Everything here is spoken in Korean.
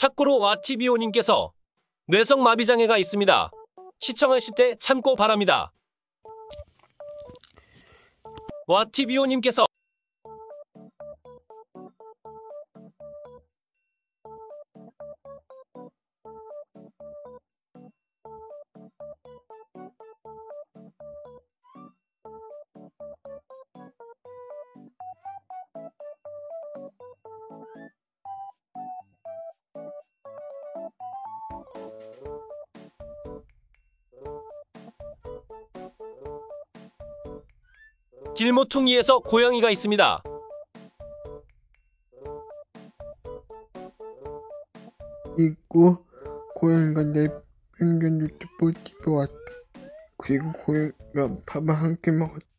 착고로 와티비오님께서 뇌성마비장애가 있습니다. 시청하실 때 참고 바랍니다. 와티비오님께서 길모퉁이에서 고양이가 있습니다. 그리고 고양이가 내 편견 유튜브 집에 왔다. 그리고 고양이가 밥을 한 끼 먹었다.